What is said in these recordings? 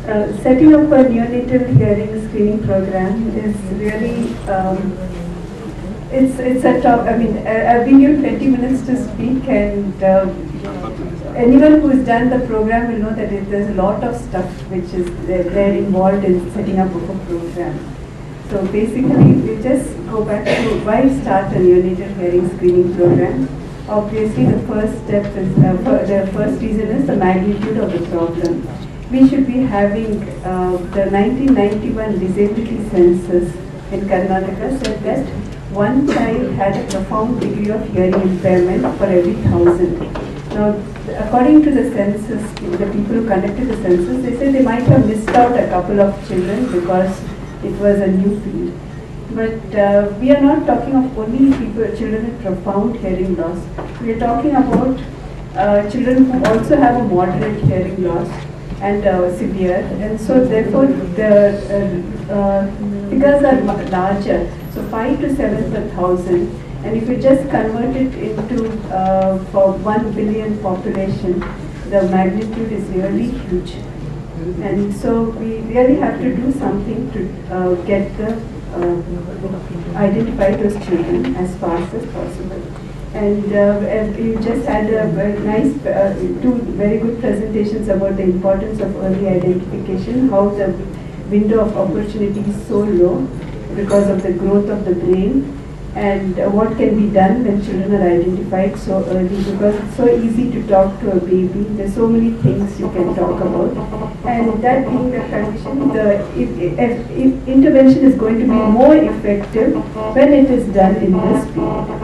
Setting up a neonatal hearing screening program is really, it's a top, I mean, I've been given 20 minutes to speak, and anyone who's done the program will know that there's a lot of stuff which is there involved in setting up of a program. So basically, we just go back to why start a neonatal hearing screening program. Obviously, the first step is, the first reason is the magnitude of the problem. We should be having the 1991 disability census in Karnataka said that one child had a profound degree of hearing impairment for every 1,000. Now, according to the census, the people who conducted the census, they said they might have missed out a couple of children because it was a new field. But we are not talking of only children with profound hearing loss. We are talking about children who also have a moderate hearing loss and severe, and so therefore the figures are larger. So 5 to 7 per 1,000, and if you just convert it into for 1 billion population, the magnitude is really huge. And so we really have to do something to get the identify those children as fast as possible. And you just had a very nice, two very good presentations about the importance of early identification, how the window of opportunity is so low because of the growth of the brain, and what can be done when children are identified so early, because it's so easy to talk to a baby. There's so many things you can talk about, and that being the condition, if intervention is going to be more effective when it is done in this period.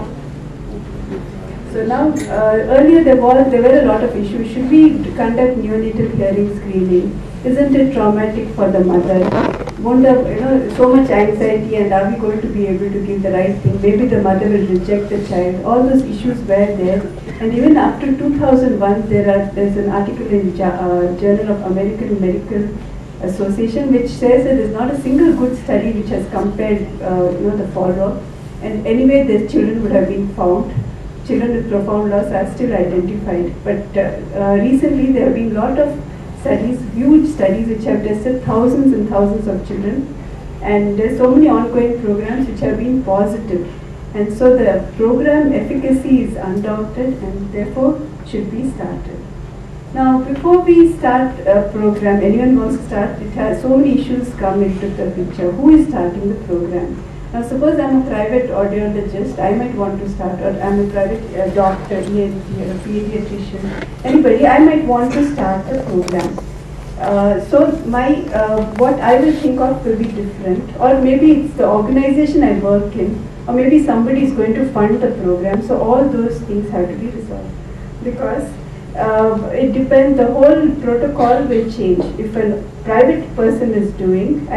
So now, earlier there were a lot of issues. Should we conduct neonatal hearing screening? Isn't it traumatic for the mother? Won't so much anxiety, and are we going to be able to give the right thing? Maybe the mother will reject the child. All those issues were there. And even up to 2001, there's an article in Journal of American Medical Association which says that there's not a single good study which has compared the follow-up. And anyway, the children would have been found. Children with profound loss are still identified. But recently there have been a lot of studies, huge studies, which have tested thousands and thousands of children. And there's so many ongoing programs which have been positive. And so the program efficacy is undoubted and therefore should be started. Now, before we start a program, anyone wants to start, it has so many issues come into the picture. Who is starting the program? Now, suppose I'm a private audiologist, I might want to start, or I'm a private doctor, ENT, or a pediatrician, anybody, I might want to start a program. So what I will think of will be different, or maybe it's the organization I work in, or maybe somebody is going to fund the program. So all those things have to be resolved, because it depends. The whole protocol will change. If a private person is doing,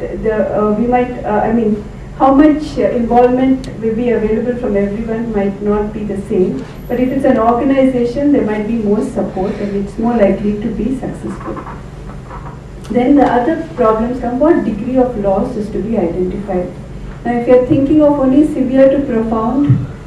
how much involvement will be available from everyone might not be the same. But if it's an organization, there might be more support and it's more likely to be successful. Then the other problems come, what degree of loss is to be identified. Now if you're thinking of only severe to profound,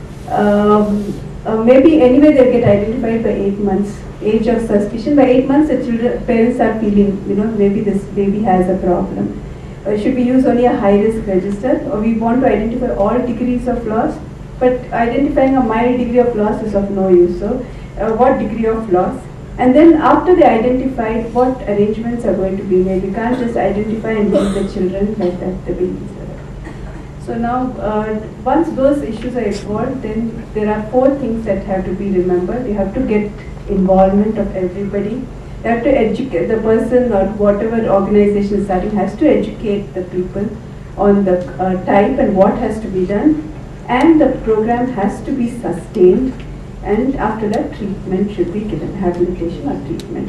maybe anyway they'll get identified by 8 months, age of suspicion. By 8 months the parents are feeling, maybe this baby has a problem. Should we use only a high-risk register, or we want to identify all degrees of loss, but identifying a mild degree of loss is of no use. So what degree of loss? And then after they identified, what arrangements are going to be made. We can't just identify and leave the children like that, the babies. So now, once those issues are involved, then there are 4 things that have to be remembered. You have to get involvement of everybody. You have to educate the person, or whatever organization is starting has to educate the people on the type and what has to be done, and the program has to be sustained, and after that treatment should be given, rehabilitation or treatment.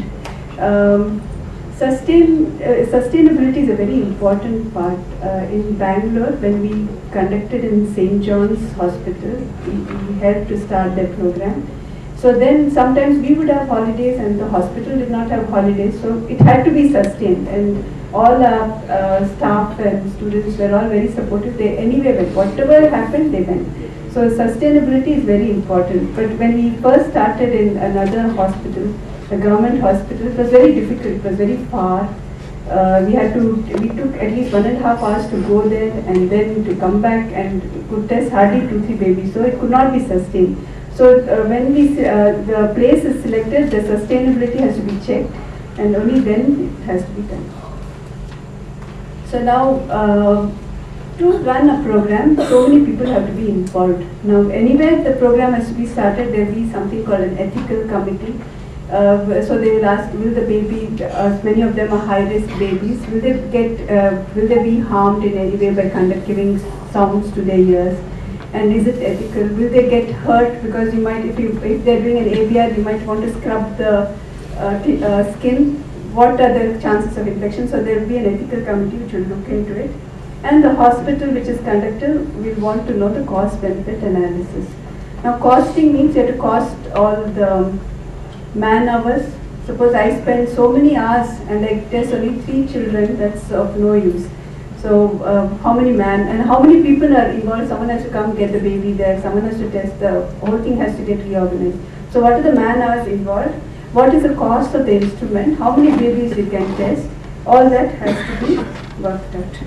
Sustainability is a very important part. In Bangalore, when we conducted in St. John's Hospital, we helped to start that program. So then sometimes we would have holidays and the hospital did not have holidays, so it had to be sustained, and all our staff and students were all very supportive. They anyway went, whatever happened they went. So sustainability is very important. But when we first started in another hospital, a government hospital, it was very difficult, it was very far, We took at least 1.5 hours to go there and then to come back and could test hardly 2-3 babies. So it could not be sustained. So when the place is selected, the sustainability has to be checked, and only then it has to be done. So now, to run a program, so many people have to be involved. Now, anywhere the program has to be started, there will be something called an ethical committee. So they will ask, will the baby, many of them are high-risk babies, will they be harmed in any way by giving sounds to their ears? And is it ethical? Will they get hurt? Because you might, if they're doing an ABR, you might want to scrub the skin. What are the chances of infection? So there will be an ethical committee which will look into it. And the hospital which is conducted will want to know the cost-benefit analysis. Now, costing means you have to cost all the man hours. Suppose I spend so many hours and I test only 3 children, that's of no use. So how many and how many people are involved? Someone has to come get the baby there, someone has to test, the whole thing has to get reorganized. So what are the man hours involved? What is the cost of the instrument? How many babies you can test? All that has to be worked out.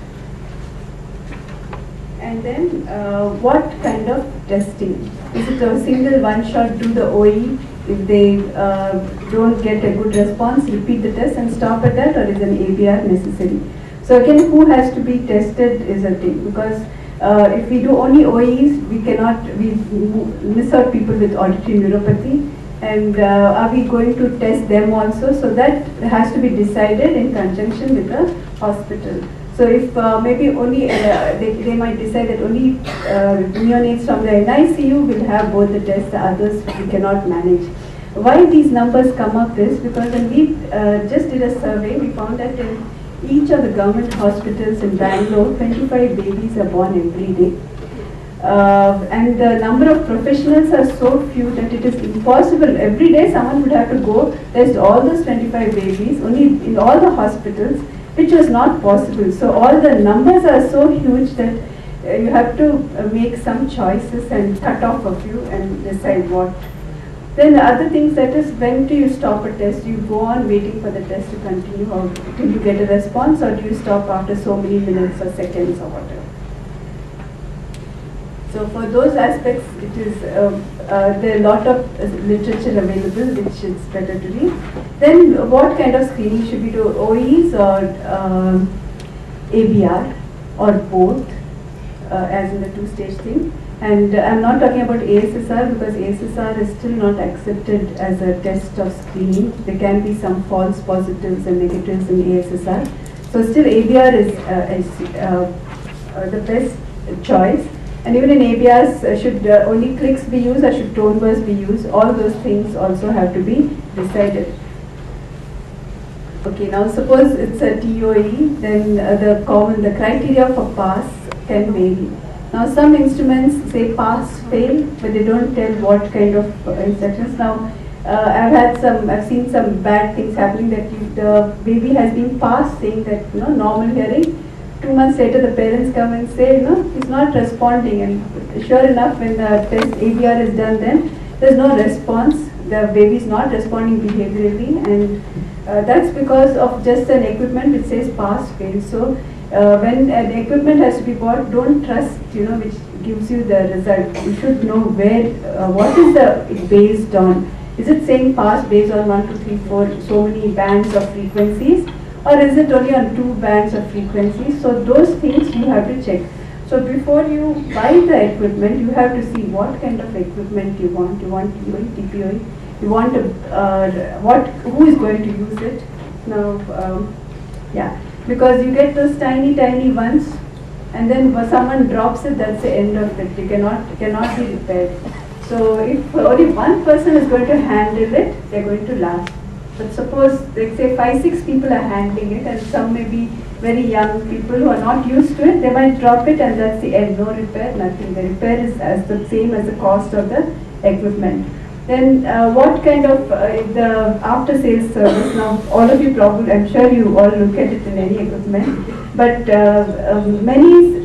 And then what kind of testing? Is it a single one-shot, do the OE? If they don't get a good response, repeat the test and stop at that, or is an ABR necessary? So again, who has to be tested is a thing, because if we do only OEs, we miss out people with auditory neuropathy, and are we going to test them also? So that has to be decided in conjunction with the hospital. So if maybe only, they might decide that only neonates from the NICU will have both the tests, the others we cannot manage. Why these numbers come up is because when we just did a survey, we found that in each of the government hospitals in Bangalore, 25 babies are born every day. And the number of professionals are so few that it is impossible. Every day someone would have to go test all those 25 babies, only in all the hospitals, which was not possible. So all the numbers are so huge that you have to make some choices and cut off a few and decide what. Then the other things, that is, when do you stop a test? Do you go on waiting for the test to continue, or till you get a response, or do you stop after so many minutes or seconds or whatever? So for those aspects, it is there are a lot of literature available which is better to read. Then what kind of screening should we do? OEs or ABR or both, as in the 2-stage thing. And I'm not talking about ASSR, because ASSR is still not accepted as a test of screening. There can be some false positives and negatives in ASSR. So still ABR is the best choice. And even in ABRs, should only clicks be used or should tone bursts be used? All those things also have to be decided. Okay, now suppose it's a TOE, then the criteria for pass can vary. Now some instruments say pass, fail, but they don't tell what kind of instructions. Now I've seen some bad things happening, that the baby has been passed saying that normal hearing. 2 months later, the parents come and say, he's not responding. And sure enough, when the test ABR is done, then there's no response. The baby is not responding behaviorally, and that's because of just an equipment which says pass, fail. So when an equipment has to be bought, don't trust, which gives you the result. You should know where, what is it based on. Is it saying pass based on 1, 2, 3, 4, so many bands of frequencies? Or is it only on 2 bands of frequencies? So those things you have to check. So before you buy the equipment, you have to see what kind of equipment you want. You want TOE, TPOE. You want who is going to use it? Now, yeah, because you get those tiny ones, and then someone drops it. That's the end of it. You cannot be repaired. So if only one person is going to handle it, they're going to last. But suppose, let's say 5, 6 people are handling it, and some may be very young people who are not used to it, they might drop it, and that's the end. No repair, nothing. The repair is as the same as the cost of the equipment. Then what kind of the after sales service? Now all of you probably, I'm sure you all look at it in any equipment, but many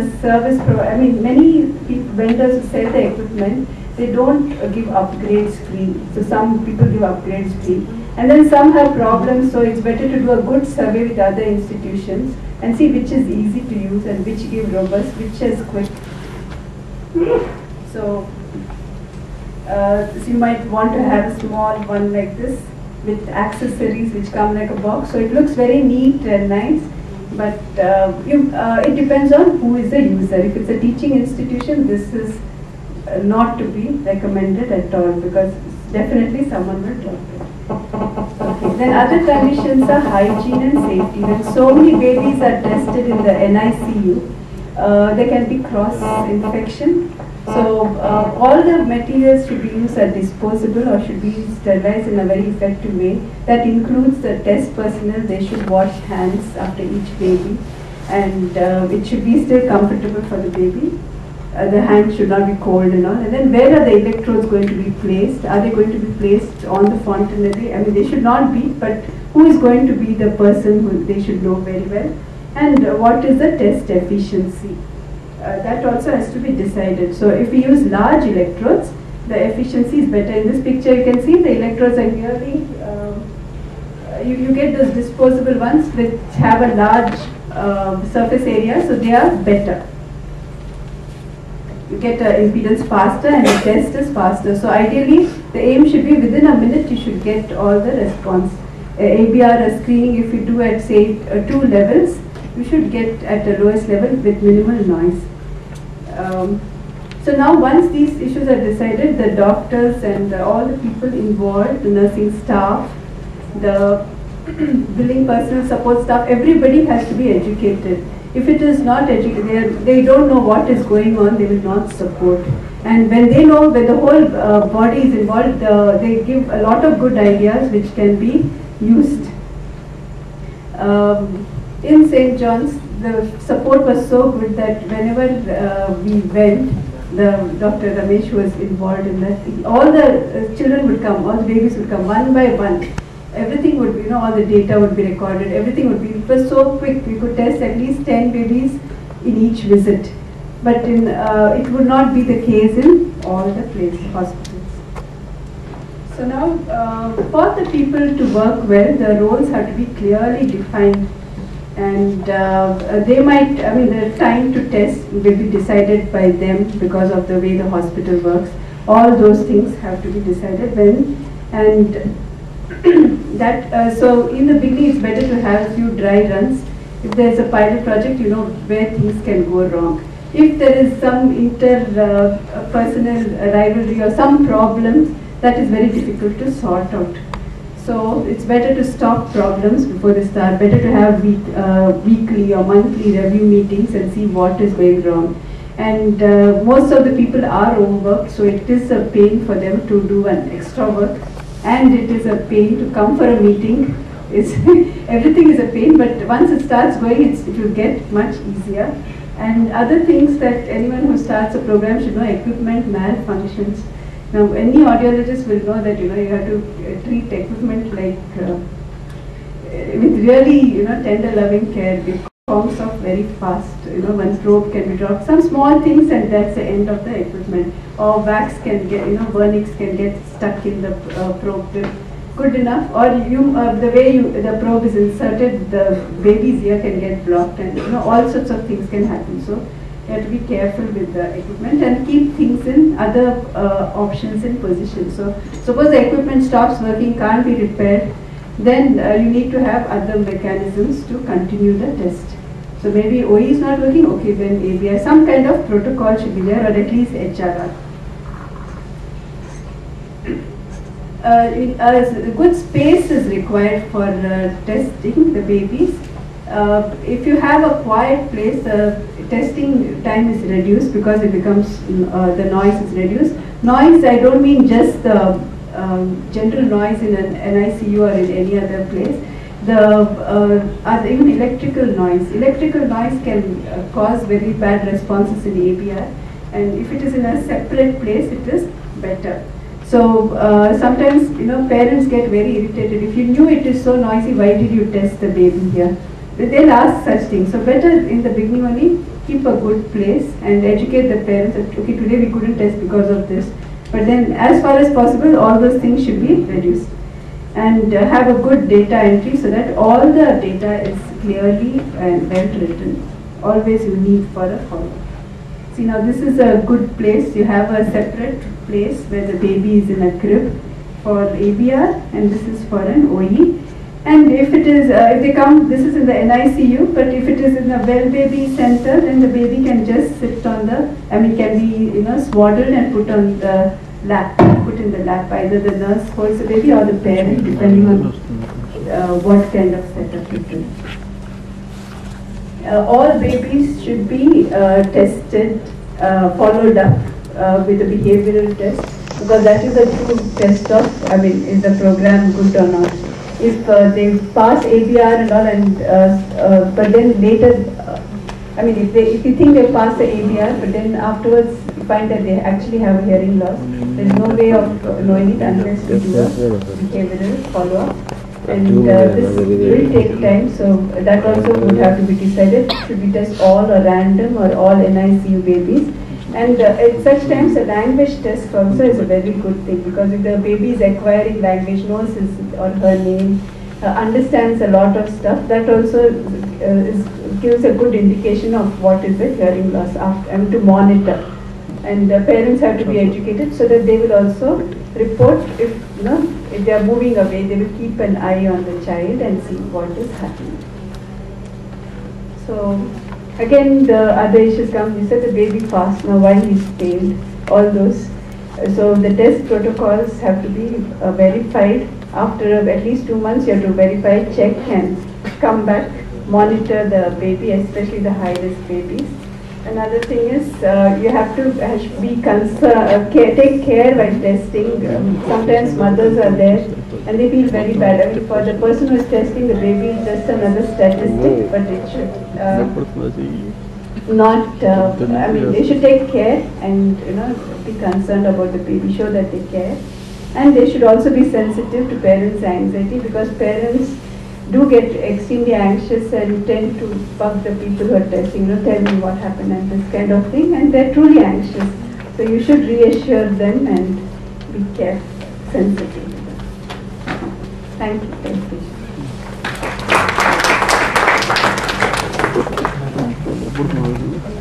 many vendors who sell the equipment, they don't give upgrades free. So some people give upgrades free. And then some have problems, so it's better to do a good survey with other institutions and see which is easy to use and which give robust, which is quick. So you might want to have a small one like this with accessories which come like a box. So it looks very neat and nice, but it depends on who is the user. If it's a teaching institution, this is not to be recommended at all, because definitely someone will drop it. Okay. Then other conditions are hygiene and safety. When so many babies are tested in the NICU, there can be cross-infection. So all the materials should be used as disposable or should be sterilized in a very effective way. That includes the test personnel. They should wash hands after each baby, and it should be still comfortable for the baby. The hands should not be cold and all. And then where are the electrodes going to be placed? Are they going to be placed on the fontanelle? I mean, they should not be, but who is going to be the person who they should know very well? And what is the test efficiency? That also has to be decided. So if we use large electrodes, the efficiency is better. In this picture you can see the electrodes are nearly, you get those disposable ones which have a large surface area, so they are better. You get impedance faster and the test is faster. So ideally the aim should be within a minute you should get all the response. ABR screening, if you do at say 2 levels, you should get at the lowest level with minimal noise. So now once these issues are decided, the doctors and all the people involved, the nursing staff, the billing personnel, support staff, everybody has to be educated. If it is not educated, they don't know what is going on, they will not support. And when they know, when the whole body is involved, they give a lot of good ideas which can be used. In St. John's, the support was so good that whenever we went, the Dr. Ramesh was involved in that. All the children would come, all the babies would come one by one. Everything would be, all the data would be recorded, everything would be, it was so quick, we could test at least 10 babies in each visit. But it would not be the case in all the hospitals. So now, for the people to work well, the roles have to be clearly defined. And they might, the time to test will be decided by them because of the way the hospital works. All those things have to be decided when, and so in the beginning it's better to have a few dry runs. If there's a pilot project, you know where things can go wrong. If there is some interpersonal rivalry or some problems, that is very difficult to sort out. So it's better to stop problems before they start, better to have weekly or monthly review meetings and see what is going wrong. And most of the people are overworked, so it is a pain for them to do an extra work. And it is a pain to come for a meeting. Everything is a pain, but once it starts going, it will get much easier. And other things that anyone who starts a program should know: equipment malfunctions. Now, any audiologist will know that you have to treat equipment like with really tender, loving care. It forms off very fast. One probe can be dropped. Some small things, and that's the end of the equipment. Or wax can get, vernix can get stuck in the probe tip. Good enough. Or the way the probe is inserted, the baby's ear can get blocked, and all sorts of things can happen. So you have to be careful with the equipment and keep things in other options in position. So suppose the equipment stops working, can't be repaired, then you need to have other mechanisms to continue the test. So maybe OE is not working, okay, then ABI, some kind of protocol should be there, or at least HRR. A good space is required for testing the babies. If you have a quiet place, testing time is reduced because it becomes, the noise is reduced. Noise, I don't mean just the general noise in an NICU or in any other place. Even electrical noise. Electrical noise can cause very bad responses in ABR, and if it is in a separate place, it is better. So sometimes parents get very irritated. If you knew it is so noisy, why did you test the baby here? They'll ask such things. So better in the beginning only keep a good place and educate the parents that okay, today we couldn't test because of this. But then as far as possible, all those things should be reduced. and have a good data entry so that all the data is clearly and well written. Always you need for a follow-up. See, now this is a good place. You have a separate place where the baby is in a crib for ABR, and this is for an OE. And if it is, if they come, this is in the NICU, but if it is in a well baby center, then the baby can just sit on the, can be, swaddled and put on the lap, put in the lap. Either the nurse holds the baby or the parent, depending on what kind of setup it is. All babies should be tested, followed up with a behavioral test, because that is a true test of, is the program good or not. If they pass ABR and all, and but then later, if you think they pass the ABR, but then afterwards you find that they actually have a hearing loss, there is no way of knowing it unless we do a behavioral follow-up. And this will take time, so that also would have to be decided. Should we test all or random or all NICU babies? And at such times, a language test also is a very good thing, because if the baby is acquiring language, knows his or her name, understands a lot of stuff, that also gives a good indication of what is the hearing loss to monitor. And parents have to be educated so that they will also report if they are moving away, they will keep an eye on the child and see what is happening. So again, the other issues come. You said the baby fast now, why he's failed, all those. So the test protocols have to be verified. After at least 2 months, you have to verify, check, and come back, monitor the baby, especially the high-risk babies. Another thing is you have to be concerned, take care while testing. Sometimes mothers are there and they feel very bad. For the person who is testing the baby, is just another statistic, but it should not. They should take care and be concerned about the baby, show that they care, and they should also be sensitive to parents' anxiety, because parents do get extremely anxious and tend to bug the people who are testing, tell me what happened and this kind of thing, and they're truly anxious. So you should reassure them and be careful, sensitive to them. Thank you. Thank you.